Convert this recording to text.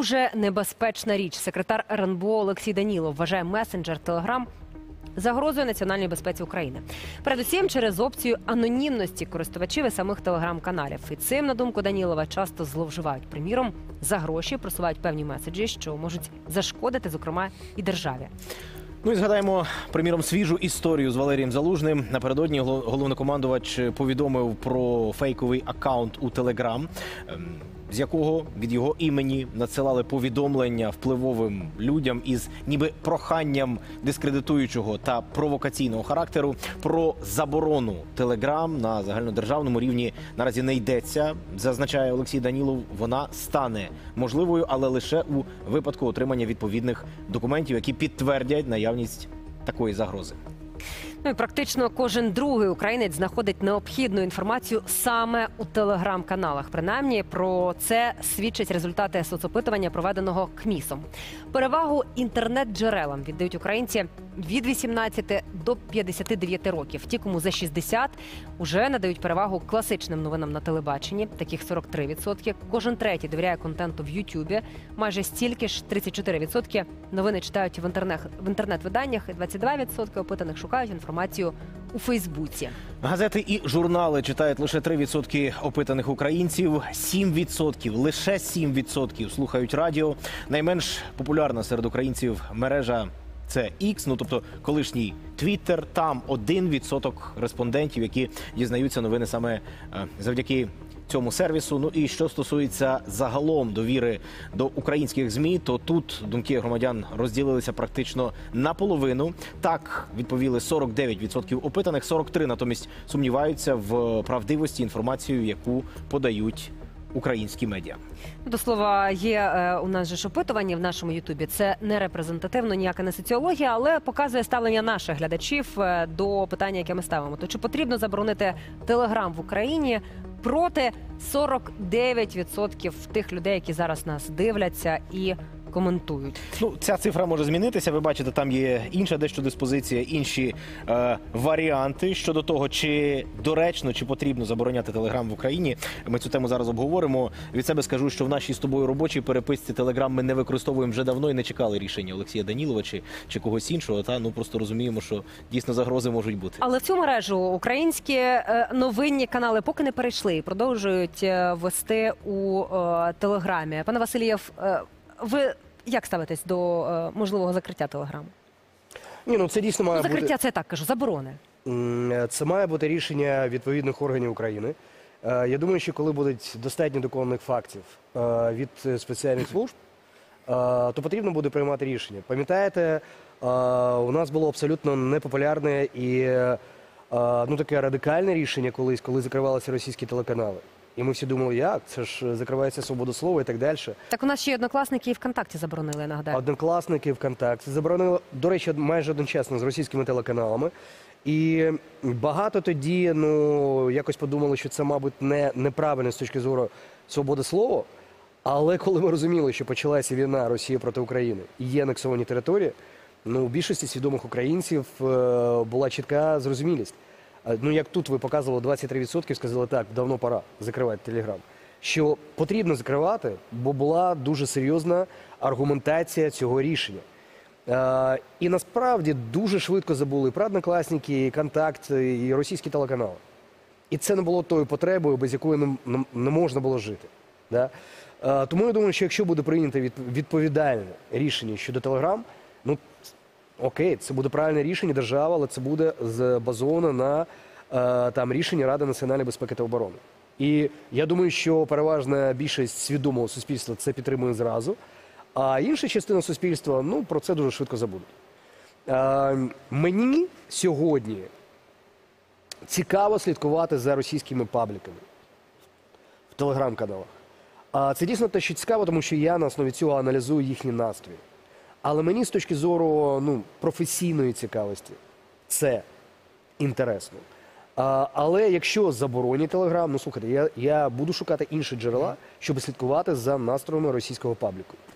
дуже небезпечна річ. Секретар РНБО Олексій Данілов вважає месенджер Telegram загрозою національній безпеці України. Передусім через опцію анонімності користувачів і самих телеграм-каналів. І цим, на думку Данілова, часто зловживають. Приміром, за гроші просувають певні меседжі, що можуть зашкодити, зокрема, і державі. Ну і згадаємо, приміром, свіжу історію з Валерієм Залужним. Напередодні головнокомандувач повідомив про фейковий аккаунт у Телеграм, з якого від його імені надсилали повідомлення впливовим людям із ніби проханням дискредитуючого та провокаційного характеру. Про заборону Телеграм на загальнодержавному рівні наразі не йдеться, зазначає Олексій Данілов. Вона стане можливою, але лише у випадку отримання відповідних документів, які підтвердять наявність такої загрози. Ну і практично кожен другий українець знаходить необхідну інформацію саме у телеграм-каналах. Принаймні, про це свідчать результати соцопитування, проведеного КМІСом. Перевагу інтернет-джерелам віддають українці від 18 до 59 років. Ті, кому за 60, уже надають перевагу класичним новинам на телебаченні, таких 43%. Кожен третій довіряє контенту в Ютубі. Майже стільки ж, 34%, новини читають в інтернет-виданнях, і 22% опитаних шукають інформацію у Фейсбуці. Газети і журнали читають лише 3% опитаних українців, 7%, лише 7% слухають радіо. Найменш популярна серед українців мережа – це X, ну тобто колишній Twitter. Там 1% респондентів, які дізнаються новини саме завдяки цьому сервісу. Ну і що стосується загалом довіри до українських ЗМІ, то тут думки громадян розділилися практично наполовину. Так відповіли 49% опитаних, 43% натомість сумніваються в правдивості інформації, яку подають українські медіа. До слова, є у нас же ж опитування в нашому Ютубі. Це не репрезентативно, ніяка не соціологія, але показує ставлення наших глядачів до питання, яке ми ставимо. То чи потрібно заборонити Телеграм в Україні? Проти 49% тих людей, які зараз нас дивляться і коментують. Ну, ця цифра може змінитися. Ви бачите, там є інша дещо диспозиція, інші варіанти щодо того, чи доречно, чи потрібно забороняти Телеграм в Україні. Ми цю тему зараз обговоримо. Від себе скажу, що в нашій з тобою робочій переписці Телеграм ми не використовуємо вже давно і не чекали рішення Олексія Данілова чи когось іншого. Ну, просто розуміємо, що дійсно загрози можуть бути. Але в цю мережу українські новинні канали поки не перейшли і продовжують вести у Телеграмі. Пане Васильєв, ви як ставитесь до можливого закриття Телеграму? Ні, ну це дійсно має закриття, це я так кажу, заборони. Це має бути рішення відповідних органів України. Я думаю, що коли будуть достатньо доконаних фактів від спеціальних служб, то потрібно буде приймати рішення. Пам'ятаєте, у нас було абсолютно непопулярне і таке радикальне рішення колись, коли закривалися російські телеканали. І ми всі думали, як? Це ж закривається свобода слова і так далі. Так у нас ще й Однокласники і ВКонтакті заборонили, я нагадаю. Однокласники, ВКонтакті заборонили, до речі, майже одночасно з російськими телеканалами. І багато тоді, якось подумали, що це, мабуть, неправильно з точки зору свободи слова. Але коли ми розуміли, що почалася війна Росії проти України і є анексовані території, у більшості свідомих українців була чітка зрозумілість. Як тут ви показували, 23% сказали, так, давно пора закривати Телеграм. Що потрібно закривати, бо була дуже серйозна аргументація цього рішення. І насправді дуже швидко забули і про Однокласники, і Контакт, і російські телеканали. І це не було тою потребою, без якої не можна було жити. Да? Тому я думаю, що якщо буде прийнято відповідальне рішення щодо Телеграм, окей, це буде правильне рішення держави, але це буде базовано на рішення Ради національної безпеки та оборони. І я думаю, що переважна більшість свідомого суспільства це підтримує зразу, а інша частина суспільства, про це дуже швидко забудуть. Мені сьогодні цікаво слідкувати за російськими пабліками в телеграм-каналах. Це дійсно те, що цікаво, тому що я на основі цього аналізую їхні настрої. Але мені з точки зору професійної цікавості це інтересно. Але якщо заборонять Телеграм, слухайте, я буду шукати інші джерела, щоб слідкувати за настроями російського пабліку.